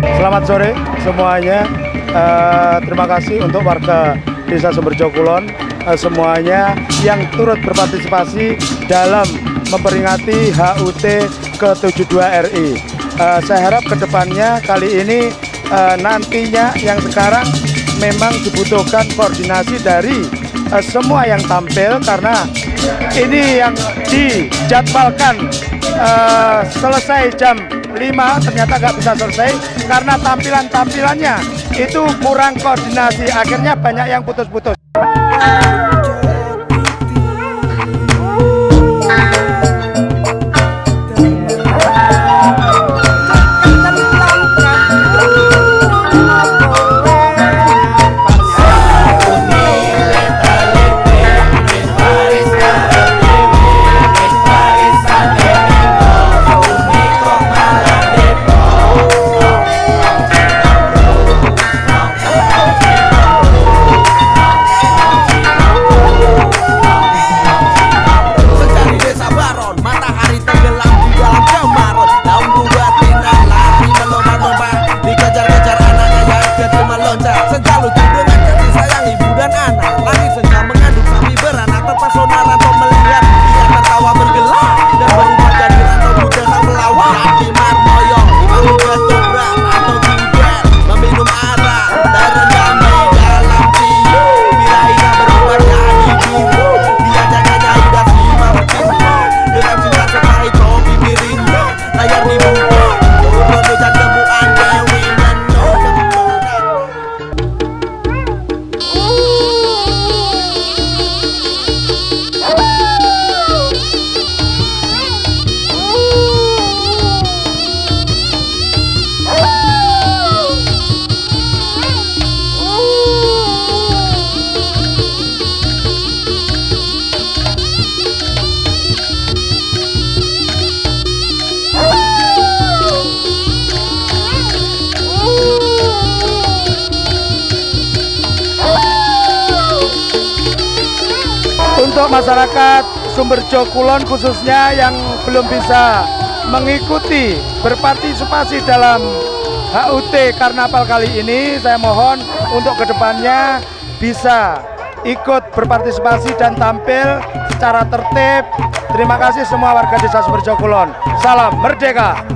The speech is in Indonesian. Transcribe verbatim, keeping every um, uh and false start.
Selamat sore semuanya. Uh, terima kasih untuk warga Desa Sumberjo Kulon uh, semuanya yang turut berpartisipasi dalam memperingati H U T ke tujuh puluh dua R I. Uh, saya harap kedepannya kali ini uh, nantinya yang sekarang memang dibutuhkan koordinasi dari uh, semua yang tampil, karena ini yang dijadwalkan uh, selesai jam lima ternyata nggak bisa selesai karena tampilan-tampilannya itu kurang koordinasi, akhirnya banyak yang putus-putus. Untuk masyarakat Sumberjo Kulon khususnya yang belum bisa mengikuti berpartisipasi dalam H U T Karnaval kali ini, saya mohon untuk kedepannya bisa ikut berpartisipasi dan tampil secara tertib. Terima kasih semua warga Desa Sumberjo Kulon. Salam merdeka.